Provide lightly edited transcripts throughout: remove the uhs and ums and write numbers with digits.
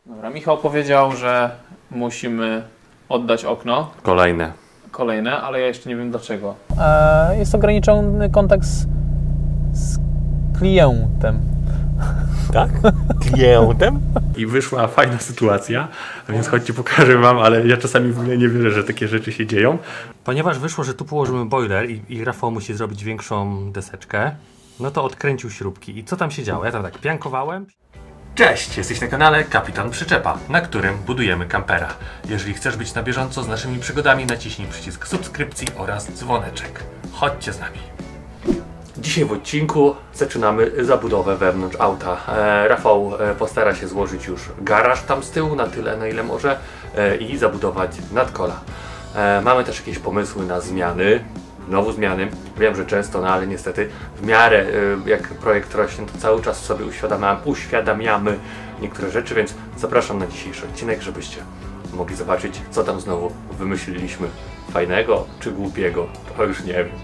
Dobra, Michał powiedział, że musimy oddać okno. Kolejne, ale ja jeszcze nie wiem dlaczego. Jest ograniczony kontakt z klientem. Tak? Klientem? I wyszła fajna sytuacja, a więc chodźcie, pokażę wam, ale ja czasami w ogóle nie wierzę, że takie rzeczy się dzieją. Ponieważ wyszło, że tu położymy boiler i Rafał musi zrobić większą deseczkę, no to odkręcił śrubki. I co tam się działo? Ja tam tak piankowałem. Cześć, jesteś na kanale Kapitan Przyczepa, na którym budujemy kampera. Jeżeli chcesz być na bieżąco z naszymi przygodami, naciśnij przycisk subskrypcji oraz dzwoneczek. Chodźcie z nami. Dzisiaj w odcinku zaczynamy zabudowę wewnątrz auta. Rafał postara się złożyć już garaż tam z tyłu na tyle, na ile może i zabudować nadkola. Mamy też jakieś pomysły na zmiany. Znowu zmiany. Wiem, że często, no ale niestety w miarę jak projekt rośnie, to cały czas sobie uświadamiamy niektóre rzeczy, więc zapraszam na dzisiejszy odcinek, żebyście mogli zobaczyć, co tam znowu wymyśliliśmy fajnego czy głupiego, to już nie wiem.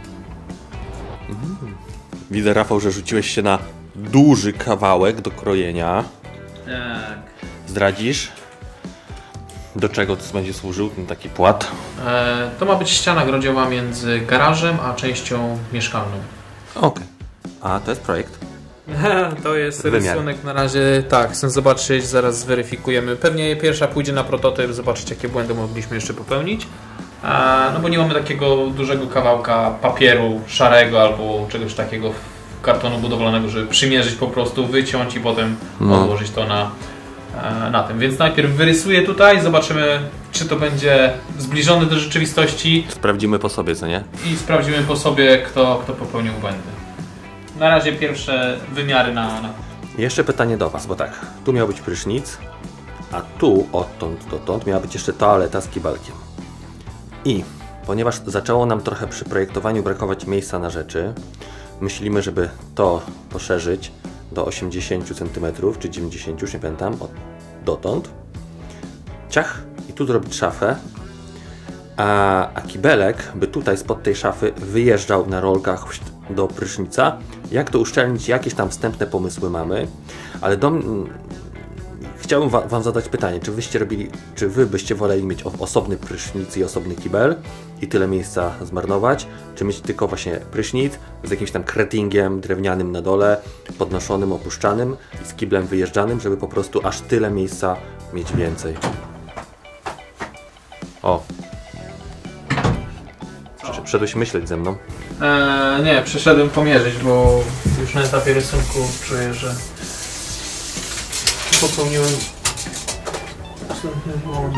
Widzę, Rafał, że rzuciłeś się na duży kawałek do krojenia. Tak. Zdradzisz? Do czego to będzie służył ten taki płat? To ma być ściana grodziowa między garażem a częścią mieszkalną. Okej. A to jest projekt? To jest rysunek na razie. Tak, chcę zobaczyć, zaraz zweryfikujemy. Pewnie pierwsza pójdzie na prototyp, zobaczyć jakie błędy mogliśmy jeszcze popełnić. No bo nie mamy takiego dużego kawałka papieru szarego albo czegoś takiego kartonu budowlanego, żeby przymierzyć po prostu, wyciąć i potem odłożyć to na tym. Więc najpierw wyrysuję tutaj, zobaczymy, czy to będzie zbliżone do rzeczywistości. Sprawdzimy po sobie, co nie? I sprawdzimy po sobie, kto popełnił błędy. Na razie pierwsze wymiary na... Jeszcze pytanie do was, bo tak, tu miał być prysznic, a tu odtąd dotąd miała być jeszcze toaleta z kibelkiem. I ponieważ zaczęło nam trochę przy projektowaniu brakować miejsca na rzeczy, myślimy, żeby to poszerzyć do 80 cm czy 90, już nie pamiętam, dotąd. Ciach, i tu zrobić szafę, a kibelek by tutaj spod tej szafy wyjeżdżał na rolkach do prysznica. Jak to uszczelnić? Jakieś tam wstępne pomysły mamy, ale chciałbym wam zadać pytanie, czy wy byście woleli mieć osobny prysznic i osobny kibel i tyle miejsca zmarnować, czy mieć tylko właśnie prysznic z jakimś tam kretingiem drewnianym na dole, podnoszonym, opuszczanym i z kiblem wyjeżdżanym, żeby po prostu aż tyle miejsca mieć więcej. O! Przyszedłeś myśleć ze mną? Nie, przyszedłem pomierzyć, bo już na etapie rysunku czuję, że popełniłem następny błąd.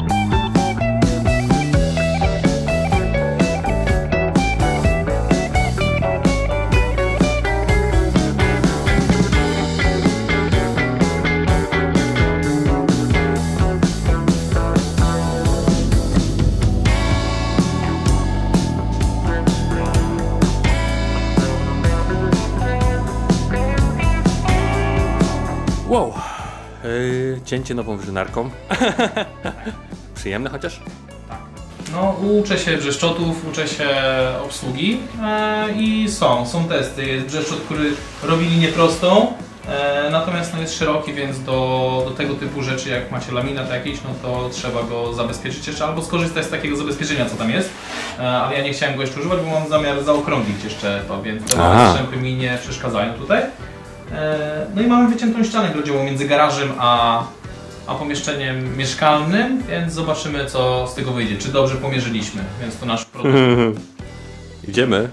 Wow! Cięcie nową wrzynarką. Przyjemne chociaż? No, uczę się brzeszczotów, uczę się obsługi i są testy. Jest brzeszczot, który robi linię prostą, natomiast no, jest szeroki, więc do tego typu rzeczy, jak macie laminat jakiś, no to trzeba go zabezpieczyć jeszcze albo skorzystać z takiego zabezpieczenia, co tam jest. Ale ja nie chciałem go jeszcze używać, bo mam zamiar zaokrąglić jeszcze to, więc te strzępy mi nie przeszkadzają tutaj. No i mamy wyciętą ścianę grodziową między garażem a pomieszczeniem mieszkalnym, więc zobaczymy, co z tego wyjdzie. Czy dobrze pomierzyliśmy, więc to nasz prototyp. Idziemy.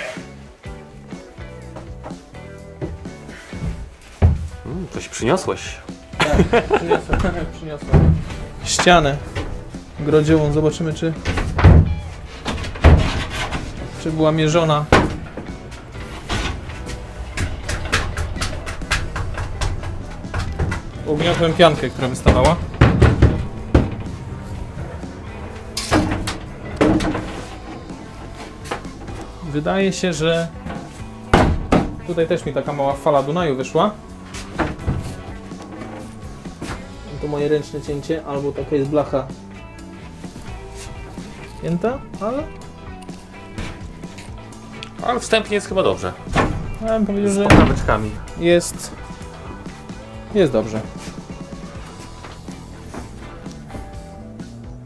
Coś przyniosłeś. Tak, przyniosłem ścianę grodziową. Zobaczymy, czy była mierzona. Ugniotłem piankę, która wystawała. Wydaje się, że tutaj też mi taka mała fala Dunaju wyszła. To moje ręczne cięcie, albo taka jest blacha cięta, Ale wstępnie jest chyba dobrze. ja bym powiedział, że Z popraweczkami. jest dobrze.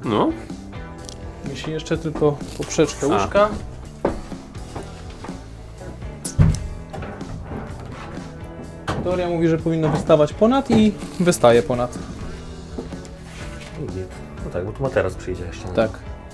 No. Musi jeszcze tylko poprzeczkę łóżka. Teoria mówi, że powinno wystawać ponad i wystaje ponad. No tak, bo tu materac przyjdzie jeszcze. Tak.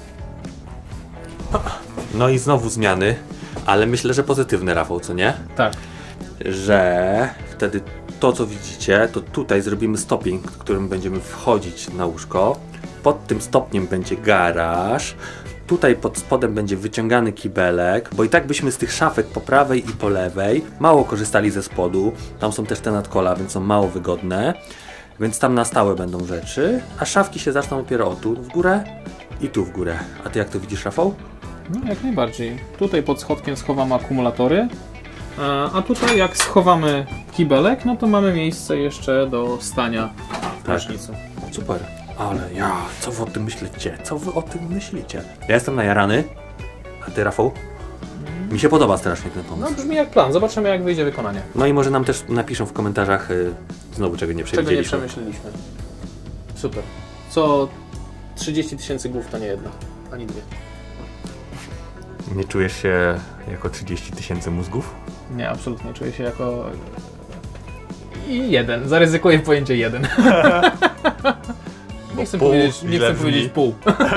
No i znowu zmiany, ale myślę, że pozytywne, Rafał, co nie? Tak. Że wtedy to, co widzicie, to tutaj zrobimy stopień, którym będziemy wchodzić na łóżko. Pod tym stopniem będzie garaż. Tutaj pod spodem będzie wyciągany kibelek, bo i tak byśmy z tych szafek po prawej i po lewej mało korzystali ze spodu. Tam są też te nadkola, więc są mało wygodne. Więc tam na stałe będą rzeczy, a szafki się zaczną dopiero o tu w górę i tu w górę. A ty jak to widzisz, Rafał? No jak najbardziej. Tutaj pod schodkiem schowamy akumulatory, a tutaj jak schowamy kibelek, no to mamy miejsce jeszcze do stania w prysznicu. Super. Ale co wy o tym myślicie? Co wy o tym myślicie? Ja jestem najarany, a ty, Rafał? Mi się podoba strasznie ten pomysł. No brzmi jak plan, zobaczymy jak wyjdzie wykonanie. No i może nam też napiszą w komentarzach znowu czego nie przewidzieliśmy. Czego nie przemyśleliśmy. Super. Co 30 000 głów to nie jedna, ani dwie. Nie czujesz się jako 30 000 mózgów? Nie, absolutnie czuję się jako... I jeden. Zaryzykuję pojęcie jeden. Nie chcę powiedzieć pół.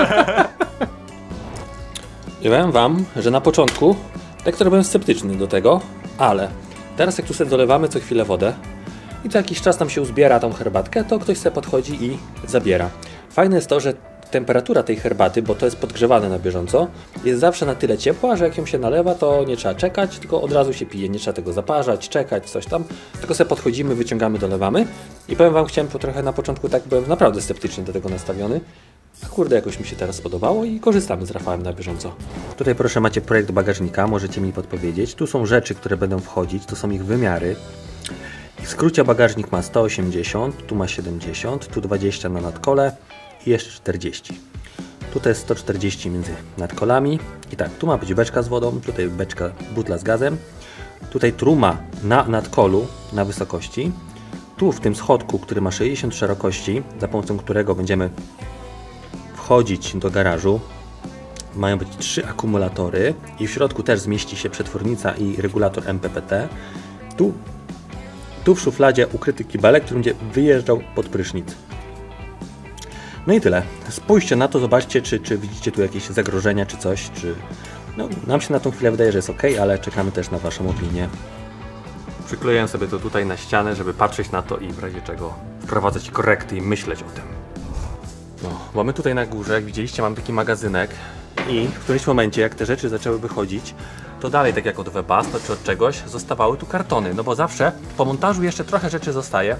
Ja powiem wam, że na początku tak trochę byłem sceptyczny do tego, ale teraz jak tu sobie dolewamy co chwilę wodę i co jakiś czas tam się uzbiera tą herbatkę, to ktoś sobie podchodzi i zabiera. Fajne jest to, że temperatura tej herbaty, bo to jest podgrzewane na bieżąco, jest zawsze na tyle ciepła, że jak ją się nalewa, to nie trzeba czekać, tylko od razu się pije. Nie trzeba tego zaparzać, czekać, coś tam. Tylko sobie podchodzimy, wyciągamy, dolewamy. I powiem wam, chciałem trochę na początku, tak byłem naprawdę sceptycznie do tego nastawiony. A kurde, jakoś mi się teraz spodobało i korzystamy z Rafałem na bieżąco. Tutaj proszę macie projekt bagażnika, możecie mi podpowiedzieć. Tu są rzeczy, które będą wchodzić, tu są ich wymiary. W skrócie bagażnik ma 180, tu ma 70, tu 20 na nadkole i jeszcze 40. Tutaj jest 140 między nadkolami. I tak, tu ma być beczka z wodą, tutaj beczka, butla z gazem. Tutaj truma na nadkolu, na wysokości. Tu w tym schodku, który ma 60 szerokości, za pomocą którego będziemy wchodzić do garażu, mają być 3 akumulatory i w środku też zmieści się przetwornica i regulator MPPT. Tu w szufladzie ukryty kibelek, który będzie wyjeżdżał pod prysznic. No i tyle. Spójrzcie na to, zobaczcie, czy widzicie tu jakieś zagrożenia, czy coś, czy... No, nam się na tą chwilę wydaje, że jest ok, ale czekamy też na waszą opinię. Przykleję sobie to tutaj na ścianę, żeby patrzeć na to i w razie czego wprowadzać korekty i myśleć o tym. No, bo my tutaj na górze, jak widzieliście, mam taki magazynek i w którymś momencie, jak te rzeczy zaczęły wychodzić, to dalej, tak jak od Webasto czy od czegoś, zostawały tu kartony. No bo zawsze po montażu jeszcze trochę rzeczy zostaje.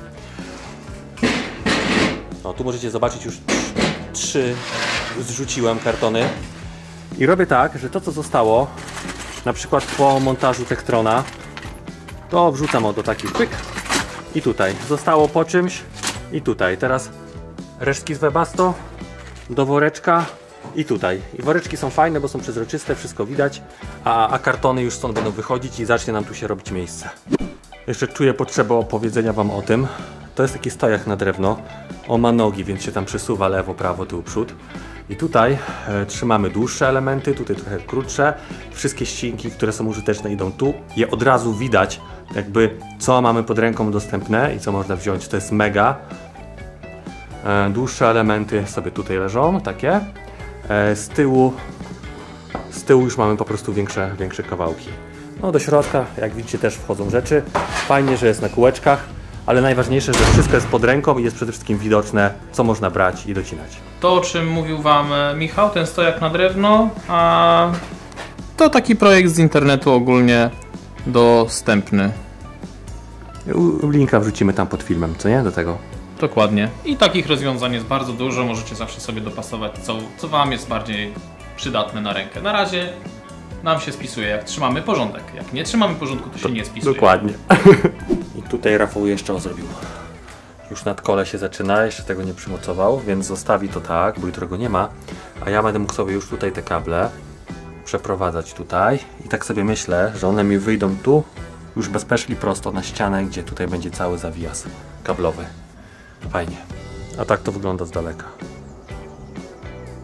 No, tu możecie zobaczyć, już 3 zrzuciłem kartony. I robię tak, że to co zostało, na przykład po montażu Tektrona, to wrzucam do takich pyk i tutaj. Zostało po czymś i tutaj. Teraz resztki z Webasto do woreczka i tutaj. I woreczki są fajne, bo są przezroczyste, wszystko widać, a kartony już stąd będą wychodzić i zacznie nam tu się robić miejsce. Jeszcze czuję potrzebę opowiedzenia wam o tym. To jest taki stojak na drewno. On ma nogi, więc się tam przesuwa lewo, prawo, tył, przód. I tutaj trzymamy dłuższe elementy, tutaj trochę krótsze. Wszystkie ścinki, które są użyteczne, idą tu. Je od razu widać, jakby co mamy pod ręką dostępne i co można wziąć. To jest mega. Dłuższe elementy sobie tutaj leżą, takie. Z tyłu już mamy po prostu większe kawałki. No do środka, jak widzicie, też wchodzą rzeczy. Fajnie, że jest na kółeczkach, ale najważniejsze, że wszystko jest pod ręką i jest przede wszystkim widoczne, co można brać i docinać. To, o czym mówił wam Michał, ten stojak na drewno, a to taki projekt z internetu ogólnie dostępny. Linka wrzucimy tam pod filmem, co nie? Do tego. Dokładnie. I takich rozwiązań jest bardzo dużo, możecie zawsze sobie dopasować, co wam jest bardziej przydatne na rękę. Na razie nam się spisuje, jak trzymamy porządek. Jak nie trzymamy porządku, to się nie spisuje. Dokładnie. I tutaj Rafał jeszcze zrobił. Już nadkole się zaczyna, jeszcze tego nie przymocował, więc zostawi to tak, bo jutro go nie ma. A ja będę mógł sobie już tutaj te kable przeprowadzać tutaj. I tak sobie myślę, że one mi wyjdą tu, już bezpiecznie prosto na ścianę, gdzie tutaj będzie cały zawijas kablowy. Fajnie. A tak to wygląda z daleka.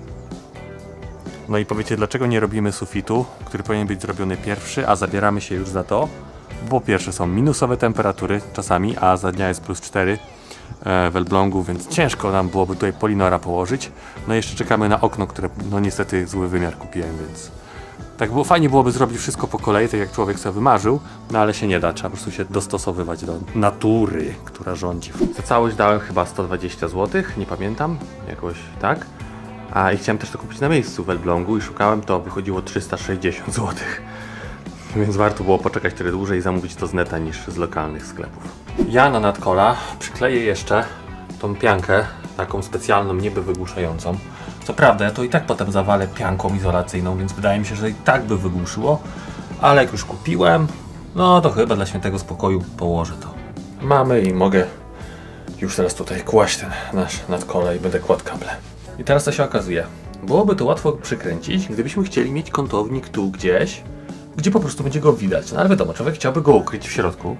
No i powiecie, dlaczego nie robimy sufitu, który powinien być zrobiony pierwszy, a zabieramy się już za to? Bo po pierwsze są minusowe temperatury czasami, a za dnia jest +4 w Elblągu, więc ciężko nam byłoby tutaj polinora położyć. No i jeszcze czekamy na okno, które no niestety zły wymiar kupiłem, więc tak było, fajnie byłoby zrobić wszystko po kolei, tak jak człowiek sobie wymarzył, no ale się nie da, trzeba po prostu się dostosowywać do natury, która rządzi. Za całość dałem chyba 120 zł, nie pamiętam, jakoś tak. I chciałem też to kupić na miejscu w Elblągu i szukałem, to wychodziło 360 zł. Więc warto było poczekać tyle dłużej i zamówić to z neta niż z lokalnych sklepów. Ja na nadkola przykleję jeszcze tą piankę, taką specjalną, niby wygłuszającą. Co prawda, ja to i tak potem zawalę pianką izolacyjną, więc wydaje mi się, że i tak by wygłuszyło. Ale jak już kupiłem, no to chyba dla świętego spokoju położę to. Mamy i mogę już teraz tutaj kłaść ten nasz nadkole i będę kładł kable. I teraz to się okazuje. Byłoby to łatwo przykręcić, gdybyśmy chcieli mieć kątownik tu gdzieś, gdzie po prostu będzie go widać. No ale wiadomo, człowiek chciałby go ukryć w środku.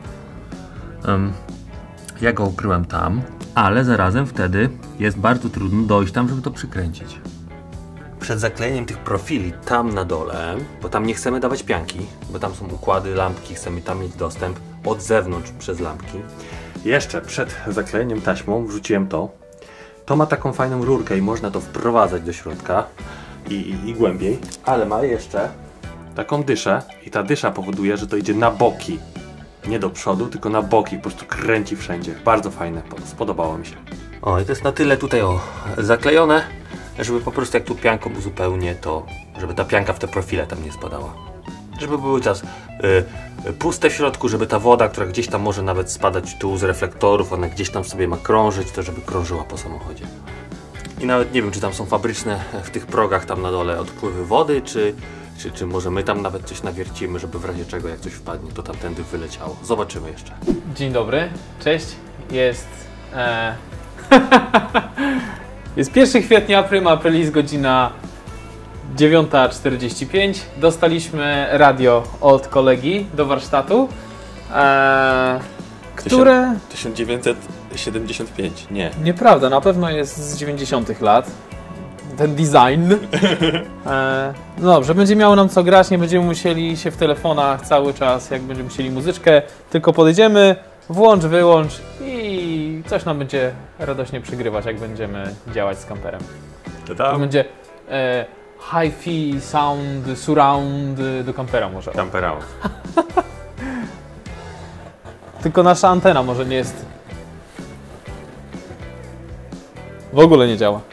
Ja go ukryłem tam, ale zarazem wtedy jest bardzo trudno dojść tam, żeby to przykręcić. Przed zaklejeniem tych profili tam na dole, bo tam nie chcemy dawać pianki, bo tam są układy, lampki, chcemy tam mieć dostęp od zewnątrz przez lampki. Jeszcze przed zaklejeniem taśmą wrzuciłem to. To ma taką fajną rurkę i można to wprowadzać do środka i głębiej, ale ma jeszcze taką dyszę i ta dysza powoduje, że to idzie na boki. Nie do przodu, tylko na boki, po prostu kręci wszędzie. Bardzo fajne, spodobało mi się. O, i to jest na tyle tutaj zaklejone, żeby po prostu jak tu pianką uzupełnię to, żeby ta pianka w te profile tam nie spadała. Żeby były czas puste w środku, żeby ta woda, która gdzieś tam może nawet spadać tu z reflektorów, ona gdzieś tam sobie ma krążyć, to żeby krążyła po samochodzie. I nawet nie wiem, czy tam są fabryczne w tych progach tam na dole odpływy wody, czy może my tam nawet coś nawiercimy, żeby w razie czego jak coś wpadnie, to tamtędy wyleciało. Zobaczymy jeszcze. Dzień dobry, cześć. Jest jest 1 kwietnia, prima aprilis, godzina 9:45. Dostaliśmy radio od kolegi do warsztatu, które... 1975, nie. Nieprawda, na pewno jest z 90 lat. Ten design. No dobrze, będzie miało nam co grać, nie będziemy musieli się w telefonach cały czas, jak będziemy musieli muzyczkę, tylko podejdziemy, włącz, wyłącz i coś nam będzie radośnie przygrywać, jak będziemy działać z kamperem. To będzie hi-fi sound, surround do kampera może. Kampera. Tylko nasza antena może nie jest... W ogóle nie działa.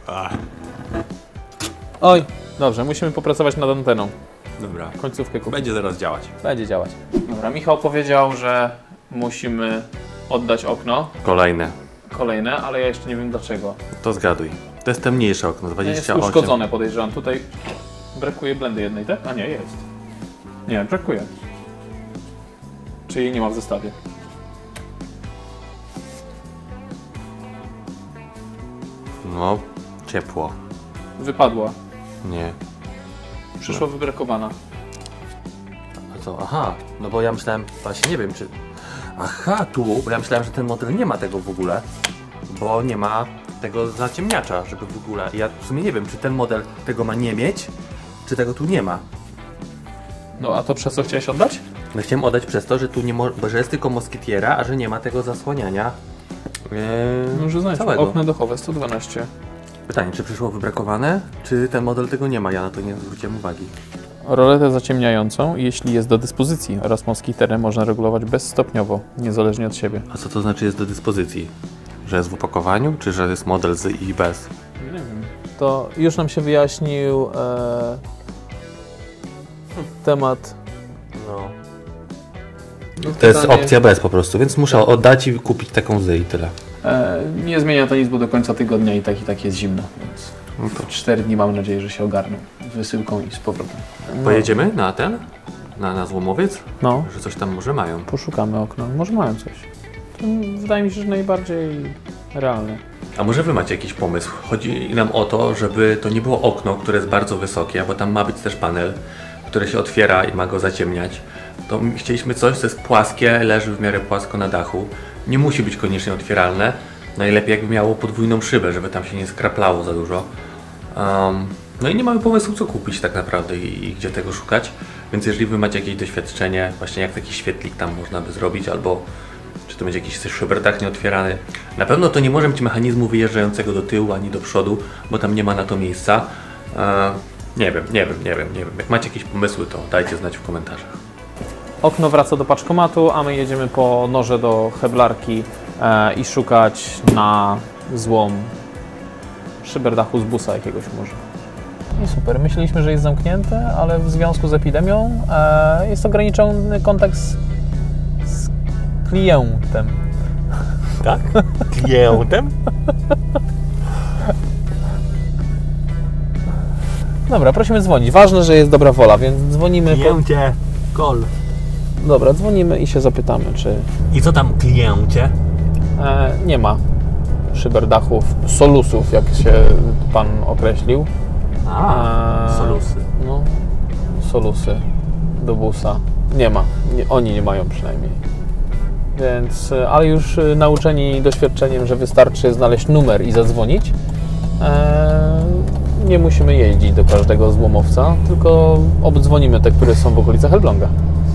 Oj, dobrze, musimy popracować nad anteną. Dobra. Końcówkę kupić. Będzie zaraz działać. Będzie działać. Dobra, Michał powiedział, że musimy oddać okno. Kolejne, ale ja jeszcze nie wiem dlaczego. To zgaduj. To jest te mniejsze okno, 28. Jest uszkodzone, podejrzewam. Tutaj brakuje blendy jednej, tak? A nie, jest. Nie, brakuje. Czy jej nie ma w zestawie? No, ciepło. Wypadła. Nie. Przyszła wybrakowana. A co? Aha, no bo ja myślałem, właśnie nie wiem czy... Aha, tu, bo ja myślałem, że ten model nie ma tego w ogóle, bo nie ma tego zaciemniacza, żeby w ogóle... Ja w sumie nie wiem, czy ten model tego ma nie mieć, czy tego tu nie ma. No a to przez co chciałeś oddać? No chciałem oddać przez to, że tu nie że jest tylko moskitiera, a że nie ma tego zasłaniania Może znać. całego. Okno dachowe 112. Pytanie, czy przyszło wybrakowane, czy ten model tego nie ma? Ja na to nie zwróciłem uwagi. Roletę zaciemniającą, jeśli jest do dyspozycji, oraz moskiterę można regulować bezstopniowo, niezależnie od siebie. A co to znaczy jest do dyspozycji? Że jest w opakowaniu, czy że jest model z i bez? Nie wiem. To już nam się wyjaśnił temat. No. No, To jest opcja bez po prostu, więc muszę oddać i kupić taką z i tyle. Nie zmienia to nic, bo do końca tygodnia i tak jest zimno, więc No to 4 dni mam nadzieję, że się ogarną wysyłką i z powrotem. No. pojedziemy na ten? Na złomowiec? No, Że coś tam może mają. poszukamy okna. Może mają coś. To wydaje mi się, że najbardziej realne. A może wy macie jakiś pomysł? Chodzi nam o to, żeby to nie było okno, które jest bardzo wysokie, bo tam ma być też panel, który się otwiera i ma go zaciemniać. To chcieliśmy coś, co jest płaskie, leży w miarę płasko na dachu. Nie musi być koniecznie otwieralne. Najlepiej jakby miało podwójną szybę, żeby tam się nie skraplało za dużo. No i nie mamy pomysłu, co kupić tak naprawdę i gdzie tego szukać. Więc jeżeli wy macie jakieś doświadczenie, właśnie jak taki świetlik tam można by zrobić, albo czy to będzie jakiś szyberdach nieotwierany. Na pewno to nie może być mechanizmu wyjeżdżającego do tyłu ani do przodu, bo tam nie ma na to miejsca. Nie wiem. Jak macie jakieś pomysły, to dajcie znać w komentarzach. Okno wraca do paczkomatu, a my jedziemy po noże do heblarki i szukać na złom szyberdachu z busa jakiegoś może. I super, myśleliśmy, że jest zamknięte, ale w związku z epidemią jest ograniczony kontakt z klientem. Tak? Klientem? Dobra, prosimy dzwonić. Ważne, że jest dobra wola, więc dzwonimy. Kliencie, call. Dobra, dzwonimy i się zapytamy, czy... I co tam kliencie? Nie ma szyberdachów, solusów, jak się pan określił. Solusy. No, solusy do busa. Nie ma. Oni nie mają przynajmniej. Więc, ale już nauczeni doświadczeniem, że wystarczy znaleźć numer i zadzwonić, nie musimy jeździć do każdego złomowca, tylko obdzwonimy te, które są w okolicach Elbląga.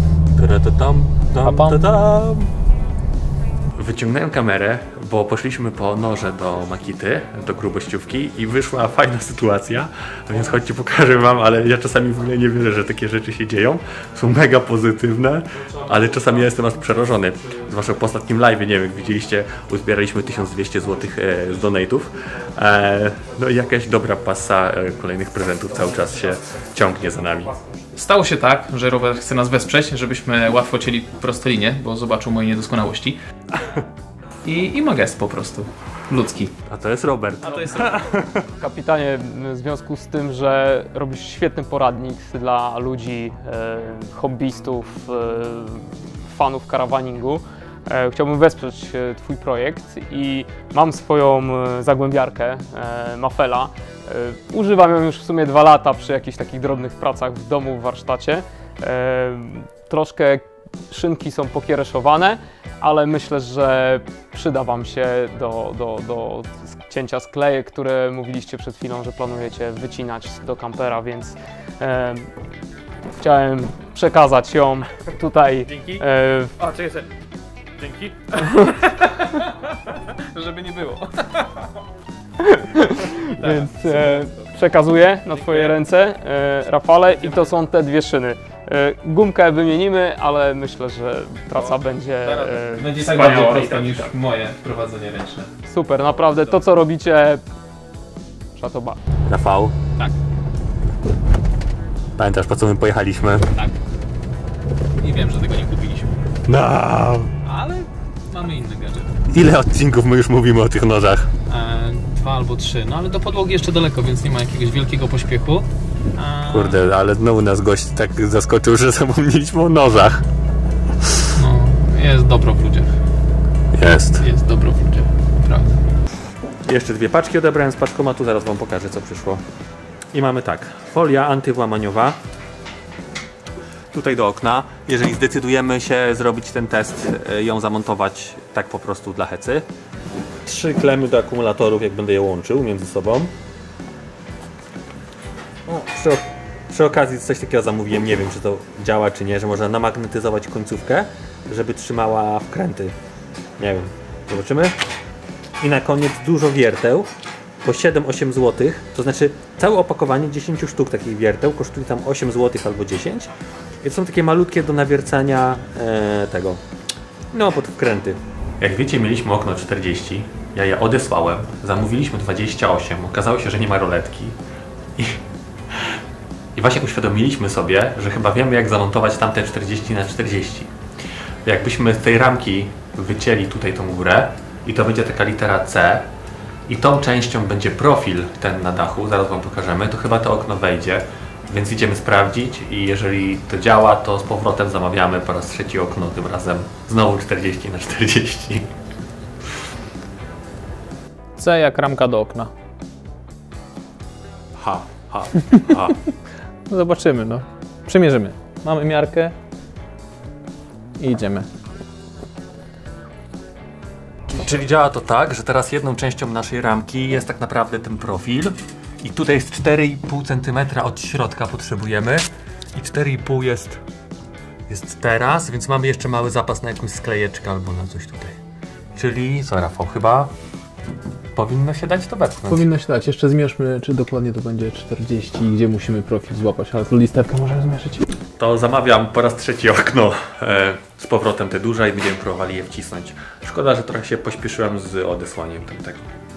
Wyciągnąłem kamerę, bo poszliśmy po noże do Makity, do grubościówki i wyszła fajna sytuacja, a więc chodźcie pokażę wam, ale ja czasami w ogóle nie wierzę, że takie rzeczy się dzieją. Są mega pozytywne, ale czasami ja jestem aż przerażony. Zwłaszcza po ostatnim live, nie wiem, jak widzieliście, uzbieraliśmy 1200 zł z donate'ów. No i jakaś dobra pasa kolejnych prezentów cały czas się ciągnie za nami. Stało się tak, że Robert chce nas wesprzeć, żebyśmy łatwo cięli proste linie, bo zobaczył moje niedoskonałości. I ma gest po prostu. Ludzki. A to jest Robert. A to jest Robert. Kapitanie, w związku z tym, że robisz świetny poradnik dla ludzi, hobbystów, fanów karawaningu, chciałbym wesprzeć Twój projekt i mam swoją zagłębiarkę, Mafela. Używam ją już w sumie 2 lata przy jakichś takich drobnych pracach w domu, w warsztacie. Troszkę szynki są pokiereszowane, ale myślę, że przyda Wam się do cięcia sklejek, które mówiliście przed chwilą, że planujecie wycinać do kampera, więc chciałem przekazać ją tutaj. Dzięki. Czekaj. Dzięki. Żeby nie było. Więc przekazuję na Twoje ręce, Rafale, i to są te 2 szyny. Gumkę wymienimy, ale myślę, że praca będzie Będzie tak bardziej prosto niż moje prowadzenie ręczne. super, naprawdę to, co robicie, szatoba. Rafał? Tak. Pamiętasz, po co my pojechaliśmy? Tak. I wiem, że tego nie kupiliśmy. No. Ale mamy inny gadżet. Ile odcinków my już mówimy o tych nożach? 2 albo 3, no ale do podłogi jeszcze daleko, więc nie ma jakiegoś wielkiego pośpiechu. Kurde, ale znowu nas gość tak zaskoczył, że zapomnieliśmy o nożach. No, jest dobro w ludziach. Jest. Jest dobro w ludziach, naprawdę. Jeszcze 2 paczki odebrałem z paczkomatu, zaraz wam pokażę, co przyszło. I mamy tak, folia antywłamaniowa. Tutaj do okna. Jeżeli zdecydujemy się zrobić ten test, ją zamontować tak po prostu dla hecy. 3 klemy do akumulatorów, jak będę je łączył między sobą. Przy okazji coś takiego zamówiłem, nie wiem, czy to działa, czy nie, że można namagnetyzować końcówkę, żeby trzymała wkręty. Nie wiem, zobaczymy. I na koniec dużo wierteł, po 7-8 zł, to znaczy całe opakowanie 10 sztuk takich wierteł kosztuje tam 8 zł albo 10. I to są takie malutkie do nawiercania tego, no pod wkręty. Jak wiecie, mieliśmy okno 40, ja je odesłałem, zamówiliśmy 28, okazało się, że nie ma roletki. I właśnie uświadomiliśmy sobie, że chyba wiemy, jak zamontować tamte 40×40. Jakbyśmy z tej ramki wycięli tutaj tą górę i to będzie taka litera C i tą częścią będzie profil ten na dachu, zaraz wam pokażemy, to chyba to okno wejdzie, więc idziemy sprawdzić i jeżeli to działa, to z powrotem zamawiamy po raz 3 okno, tym razem znowu 40×40. C jak ramka do okna. Ha, ha, ha. No zobaczymy, no. Przymierzymy. Mamy miarkę i idziemy. Czyli działa to tak, że teraz jedną częścią naszej ramki jest tak naprawdę ten profil I tutaj jest 4,5 cm od środka potrzebujemy. I 4,5 jest teraz, więc mamy jeszcze mały zapas na jakąś sklejeczkę albo na coś tutaj. Czyli co, Rafał, chyba powinno się dać to wepchnąć. Powinno się dać. Jeszcze zmierzmy, czy dokładnie to będzie 40, gdzie musimy profil złapać, ale to listewkę możemy zmierzyć. To zamawiam po raz trzeci okno z powrotem te duże i będziemy próbowali je wcisnąć. Szkoda, że trochę się pośpieszyłem z odesłaniem tego.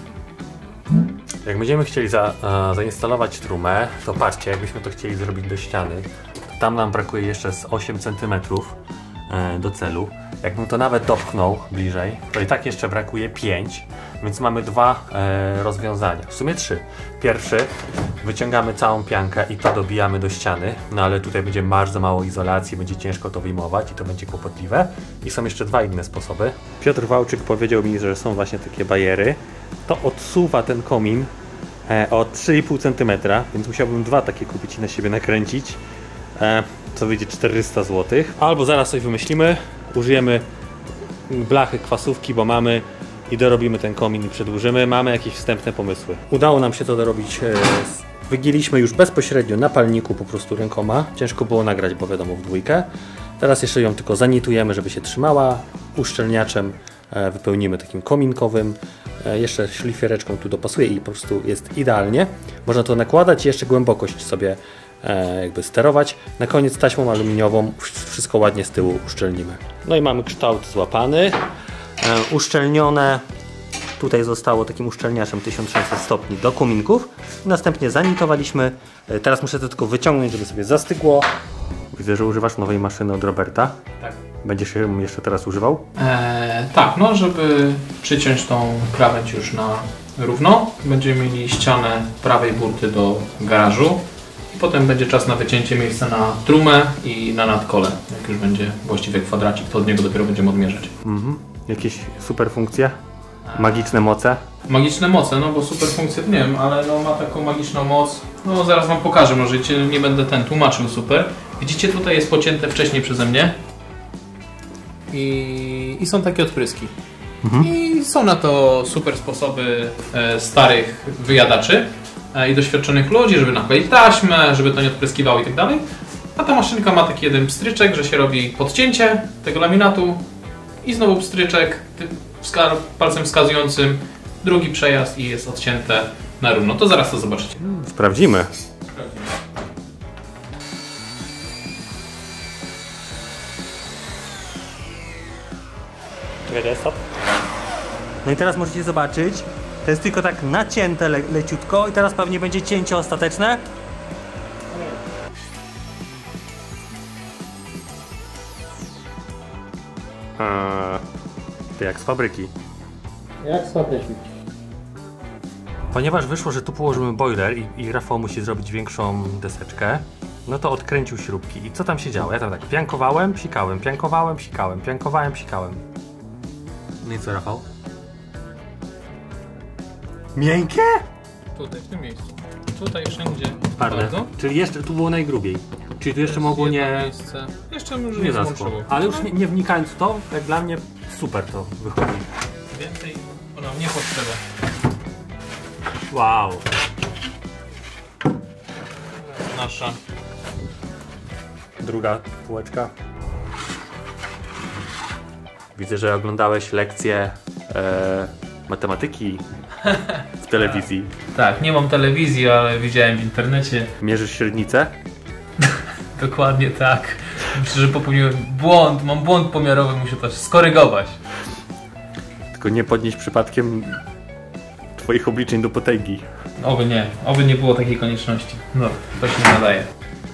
Jak będziemy chcieli zainstalować trumę, to patrzcie, jakbyśmy to chcieli zrobić do ściany, to tam nam brakuje jeszcze z 8 cm do celu. Jakbym to nawet dopchnął bliżej, to i tak jeszcze brakuje 5, więc mamy dwa rozwiązania, w sumie 3. Pierwszy, wyciągamy całą piankę i to dobijamy do ściany, no ale tutaj będzie bardzo mało izolacji, będzie ciężko to wyjmować i to będzie kłopotliwe. I są jeszcze dwa inne sposoby. Piotr Wałczyk powiedział mi, że są właśnie takie bajery. To odsuwa ten komin o 3,5 cm, więc musiałbym dwa takie kupić i na siebie nakręcić, co wyjdzie 400 zł. Albo zaraz coś wymyślimy, użyjemy blachy kwasówki, bo mamy, i dorobimy ten komin i przedłużymy. Mamy jakieś wstępne pomysły. Udało nam się to dorobić. Wygięliśmy już bezpośrednio na palniku po prostu rękoma. Ciężko było nagrać, bo wiadomo, w dwójkę. Teraz jeszcze ją tylko zanitujemy, żeby się trzymała. Uszczelniaczem wypełnimy takim kominkowym. Jeszcze szlifiereczką tu dopasuje i po prostu jest idealnie. Można to nakładać i jeszcze głębokość sobie jakby sterować. Na koniec taśmą aluminiową wszystko ładnie z tyłu uszczelnimy. No i mamy kształt złapany. Uszczelnione. Tutaj zostało takim uszczelniaczem 1600 stopni do kominków. Następnie zanitowaliśmy. Teraz muszę to tylko wyciągnąć, żeby sobie zastygło. Widzę, że używasz nowej maszyny od Roberta. Tak. Będziesz ją jeszcze teraz używał? Tak, no żeby przyciąć tą krawędź już na równo, będziemy mieli ścianę prawej burty do garażu i potem będzie czas na wycięcie miejsca na trumę i na nadkole. Jak już będzie właściwie kwadracik, to od niego dopiero będziemy odmierzać. Jakieś super funkcje? Magiczne moce? Magiczne moce, no bo super funkcje nie wiem, ale no ma taką magiczną moc. No zaraz wam pokażę, może nie będę tłumaczył super. Widzicie, tutaj jest pocięte wcześniej przeze mnie. I są takie odpryski. I są na to super sposoby starych wyjadaczy i doświadczonych ludzi, żeby nakleić taśmę, żeby to nie odpryskiwało i tak dalej. A ta maszynka ma taki jeden pstryczek, że się robi podcięcie tego laminatu i znowu pstryczek palcem wskazującym, drugi przejazd i jest odcięte na równo. To zaraz to zobaczycie. Sprawdzimy. No i teraz możecie zobaczyć, to jest tylko tak nacięte leciutko i teraz pewnie będzie cięcie ostateczne. To jak z fabryki. Jak z fabryki. Ponieważ wyszło, że tu położymy boiler i Rafał musi zrobić większą deseczkę, no to odkręcił śrubki. I co tam się działo? Ja tam tak piankowałem, psikałem, piankowałem, psikałem, piankowałem, psikałem. No i co, Rafał? Miękkie? Tutaj, w tym miejscu. Tutaj wszędzie. Twarde. Bardzo. Czyli jeszcze tu było najgrubiej. Czyli tu jeszcze mogło nie... Miejsce. Jeszcze może Nie zaschło. Ale już nie wnikając w to, jak dla mnie super to wychodzi. Więcej ona nie potrzeba. Wow. Nasza. Druga półeczka. Widzę, że oglądałeś lekcję matematyki w telewizji. Tak, nie mam telewizji, ale widziałem w internecie. Mierzysz średnicę? Dokładnie tak. Myślę, że popełniłem błąd, mam błąd pomiarowy, muszę to skorygować. Tylko nie podnieść przypadkiem twoich obliczeń do potęgi. Oby nie było takiej konieczności. No, to się nie nadaje.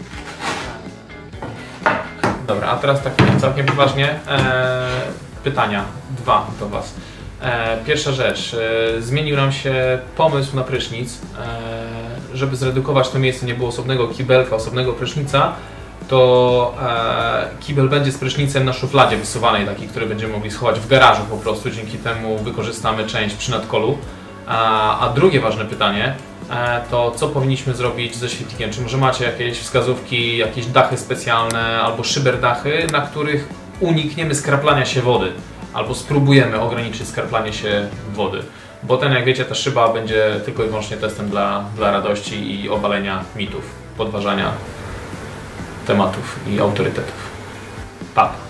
Dobra, a teraz tak całkiem poważnie. Pytania, dwa do was. Pierwsza rzecz, zmienił nam się pomysł na prysznic, żeby zredukować to miejsce, nie było osobnego kibelka, osobnego prysznica, to kibel będzie z prysznicem na szufladzie wysuwanej, taki, który będziemy mogli schować w garażu po prostu, dzięki temu wykorzystamy część przy nadkolu. A drugie ważne pytanie, to co powinniśmy zrobić ze świetlikiem? Czy może macie jakieś wskazówki, jakieś dachy specjalne albo szyberdachy, na których unikniemy skraplania się wody? Albo spróbujemy ograniczyć skraplanie się wody. bo ten, jak wiecie, ta szyba będzie tylko i wyłącznie testem dla radości i obalenia mitów, podważania tematów i autorytetów. Pa!